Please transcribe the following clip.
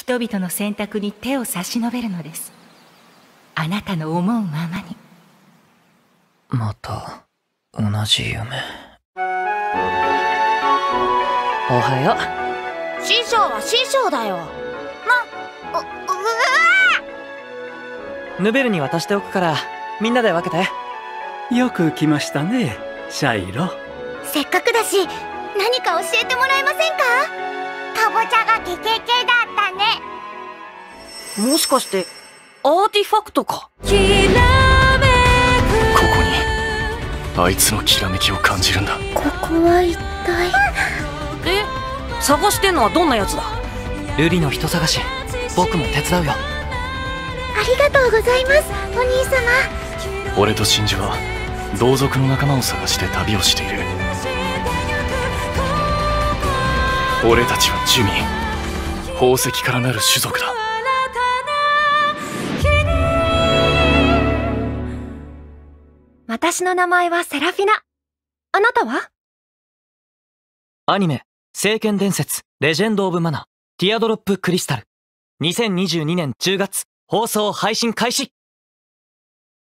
人々の選択に手を差し伸べるのです。あなたの思うままに。 また同じ夢。おはよう。師匠は師匠だよ。 ヌベルに渡しておくからみんなで分けて。 よく来ましたね、シャイロ。 せっかくだし何か教えてもらえませんか？かぼちゃがケケケだったね。もしかしてアーティファクトか？ ここにあいつのきらめきを感じるんだ。 ここは一体。 探してんのはどんなやつだ？ 瑠璃の人探し、僕も手伝うよ。 ありがとうございます、お兄様。 俺と真珠は同族の仲間を探して旅をしている。俺たちは珠魅、宝石からなる種族だ。 私の名前はセラフィナ。あなたは？ アニメ「聖剣伝説レジェンド・オブ・マナーティアドロップ・クリスタル」2022年10月放送配信開始。